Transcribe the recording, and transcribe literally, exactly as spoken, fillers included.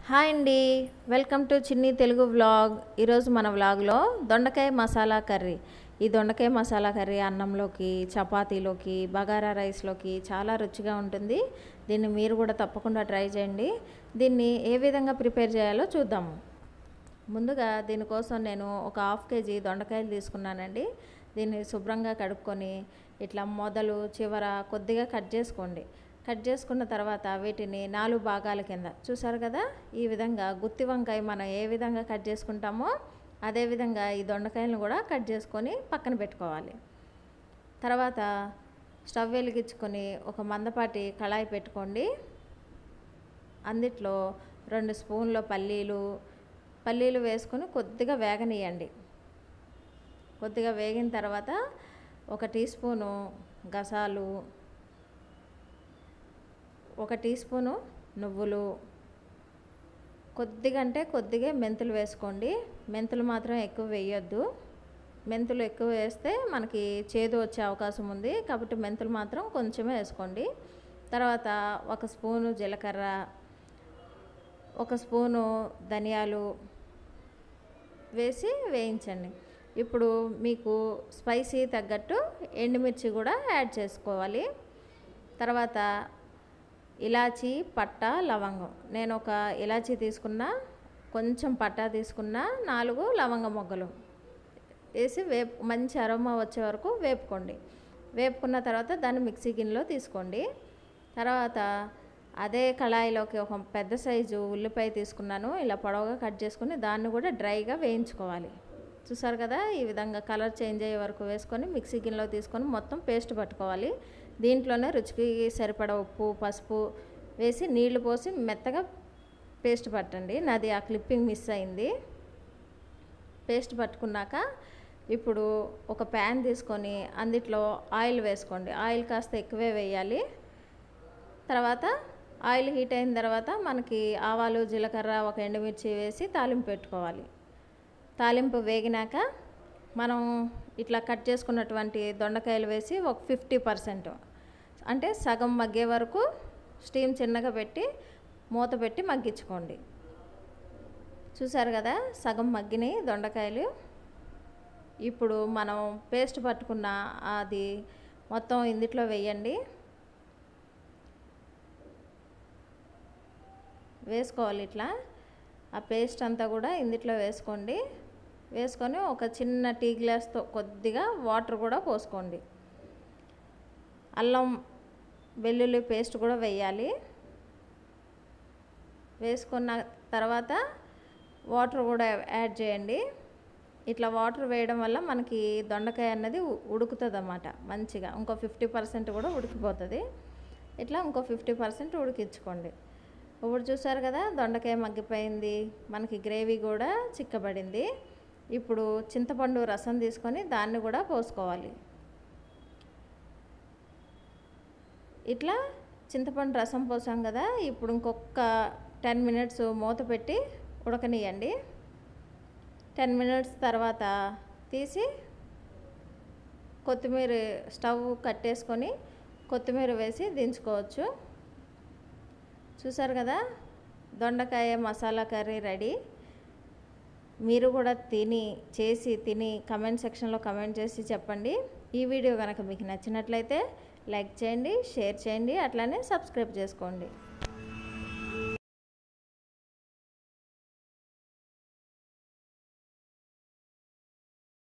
Hi అండి, welcome to చిన్ని Telugu vlog. ఈరోజు మన వ్లాగ్లో దొండకాయ మసాలా కర్రీ. ఈ దొండకాయ మసాలా కర్రీ అన్నంలోకి, చపాతీలోకి, బగారా రైస్లోకి చాలా రుచిగా ఉంటుంది. దీన్ని మీరు కూడా తప్పకుండా ట్రై చేయండి. దీన్ని ఏ విధంగా ప్రిపేర్ చేయాలో చూద్దాము. ముందుగా దీనికోసం నేను ఒక హాఫ్ కేజీ దొండకాయలు తీసుకున్నానండి. దీన్ని శుభ్రంగా కడుక్కొని ఇట్లా మొదలు చివర కొద్దిగా కట్ చేసుకోండి. కట్ చేసుకున్న తర్వాత వీటిని నాలుగు భాగాల కింద చూసారు కదా, ఈ విధంగా గుత్తి వంకాయ మనం ఏ విధంగా కట్ చేసుకుంటామో అదేవిధంగా ఈ దొండకాయలను కూడా కట్ చేసుకొని పక్కన పెట్టుకోవాలి. తర్వాత స్టవ్ వెలిగించుకొని ఒక మందపాటి కళాయి పెట్టుకోండి. అందుట్లో రెండు స్పూన్ల పల్లీలు పల్లీలు వేసుకొని కొద్దిగా వేగనీయండి. కొద్దిగా వేగిన తర్వాత ఒక టీ స్పూను గసాలు, ఒక టీ స్పూను నువ్వులు, కొద్దిగా అంటే కొద్దిగా మెంతులు వేసుకోండి. మెంతులు మాత్రం ఎక్కువ వేయొద్దు. మెంతులు ఎక్కువ వేస్తే మనకి చేదు వచ్చే అవకాశం ఉంది కాబట్టి మెంతులు మాత్రం కొంచెమే వేసుకోండి. తర్వాత ఒక స్పూను జీలకర్ర, ఒక స్పూను ధనియాలు వేసి వేయించండి. ఇప్పుడు మీకు స్పైసీ తగ్గట్టు ఎండుమిర్చి కూడా యాడ్ చేసుకోవాలి. తర్వాత ఇలాచీ, పట్టా, లవంగం. నేను ఒక ఇలాచీ తీసుకున్నా, కొంచెం పట్టా తీసుకున్నా, నాలుగు లవంగ మొగ్గలు వేసి వేపు మంచి అరోమా వచ్చే వరకు వేపుకోండి. వేపుకున్న తర్వాత దాన్ని మిక్సీ గిన్నెలో తీసుకోండి. తర్వాత అదే కళాయిలోకి ఒక పెద్ద సైజు ఉల్లిపాయ తీసుకున్నాను. ఇలా పొడవుగా కట్ చేసుకుని దాన్ని కూడా డ్రైగా వేయించుకోవాలి. చూసారు కదా, ఈ విధంగా కలర్ చేంజ్ అయ్యే వరకు వేసుకొని మిక్సీ గిన్నెలో తీసుకొని మొత్తం పేస్ట్ పట్టుకోవాలి. దీంట్లోనే రుచికి సరిపడా ఉప్పు, పసుపు వేసి నీళ్లు పోసి మెత్తగా పేస్ట్ పట్టండి. నాది ఆ క్లిప్పింగ్ మిస్ అయింది. పేస్ట్ పట్టుకున్నాక ఇప్పుడు ఒక ప్యాన్ తీసుకొని అందులో ఆయిల్ వేసుకోండి. ఆయిల్ కాస్త ఎక్కువే వేయాలి. తర్వాత ఆయిల్ హీట్ అయిన తర్వాత మనకి ఆవాలు, జీలకర్ర, ఒక ఎండుమిర్చి వేసి తాలింపు పెట్టుకోవాలి. తాలింపు వేగినాక మనం ఇట్లా కట్ చేసుకున్నటువంటి దొండకాయలు వేసి ఒక ఫిఫ్టీ పర్సెంట్ అంటే సగం మగ్గే వరకు స్టీమ్ చిన్నగా పెట్టి మూత పెట్టి మగ్గించుకోండి. చూసారు కదా, సగం మగ్గినాయి దొండకాయలు. ఇప్పుడు మనం పేస్ట్ పట్టుకున్న అది మొత్తం ఇందులో వేయండి. వేసుకోవాలి. ఇట్లా ఆ పేస్ట్ అంతా కూడా ఇందులో వేసుకోండి. వేసుకొని ఒక చిన్న టీ గ్లాస్తో కొద్దిగా వాటర్ కూడా పోసుకోండి. అల్లం వెల్లుల్లి పేస్ట్ కూడా వేయాలి. వేసుకున్న తర్వాత వాటర్ కూడా యాడ్ చేయండి. ఇట్లా వాటర్ వేయడం వల్ల మనకి దొండకాయ అన్నది ఉడుకుతుంది అన్నమాట మంచిగా. ఇంకో ఫిఫ్టీ పర్సెంట్ కూడా ఉడికిపోతుంది. ఇట్లా ఇంకో ఫిఫ్టీ పర్సెంట్ ఉడికించుకోండి. ఇప్పుడు చూసారు కదా, దొండకాయ మగ్గిపోయింది, మనకి గ్రేవీ కూడా చిక్కబడింది. ఇప్పుడు చింతపండు రసం తీసుకొని దాన్ని కూడా పోసుకోవాలి. ఇట్లా చింతపండు రసం పోసాం కదా, ఇప్పుడు ఇంకొక టెన్ మినిట్స్ మూత పెట్టి ఉడకనియండి. టెన్ మినిట్స్ తర్వాత తీసి కొత్తిమీర స్టవ్ కట్టేసుకొని కొత్తిమీర వేసి దించుకోవచ్చు. చూసారు కదా, దొండకాయ మసాలా కర్రీ రెడీ. మీరు కూడా తిని చేసి తిని కమెంట్ సెక్షన్లో కమెంట్ చేసి చెప్పండి. ఈ వీడియో కనుక మీకు నచ్చినట్లయితే లైక్ చేయండి, షేర్ చేయండి, అట్లానే సబ్స్క్రైబ్ చేసుకోండి.